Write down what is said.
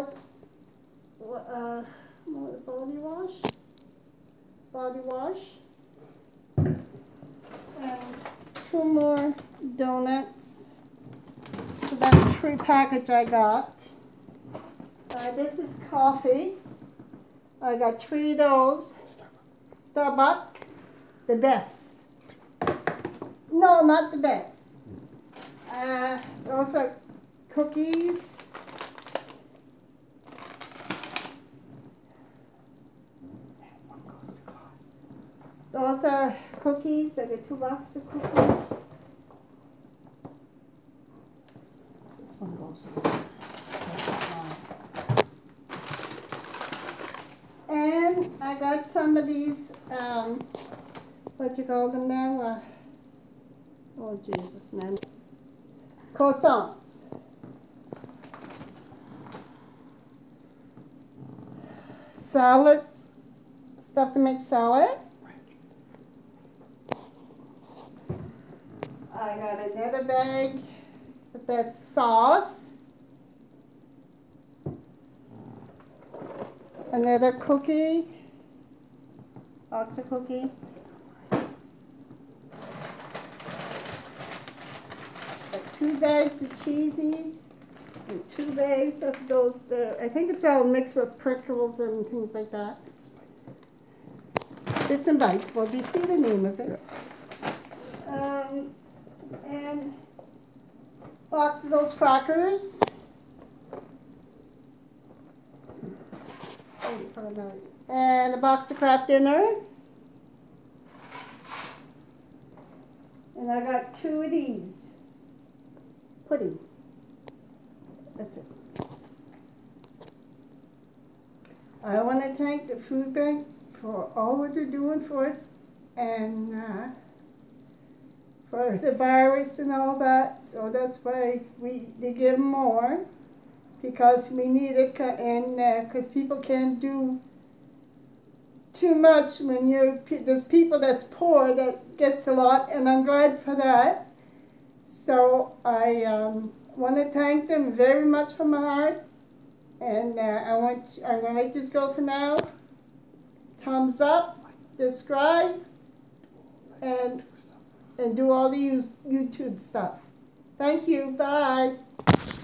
course, body wash, and 2 more donuts. So that's 3 package I got. This is coffee. I got 3 of those. Starbucks, the best. No, not the best. Those are cookies. Those are cookies. I got 2 boxes of cookies. This one goes in. And I got some of these, what you call them now? Oh, Jesus, man. Croissants. Salad, stuff to make salad. I got another bag with that sauce. Another cookie, box of cookie. Got 2 bags of cheesies and 2 bags of those. I think it's all mixed with prickles and things like that. Bits and Bites. Well, you see the name of it. And box of those crackers. And a box of Kraft Dinner. And I got 2 of these. Pudding. That's it. I want to thank the food bank for all what they're doing for us and for the virus and all that. So that's why they give more. Because we need it, and because people can't do too much when there's people that's poor that gets a lot, and I'm glad for that. So I want to thank them very much from my heart, and I'm gonna let this go for now. Thumbs up, subscribe, and do all the YouTube stuff. Thank you. Bye.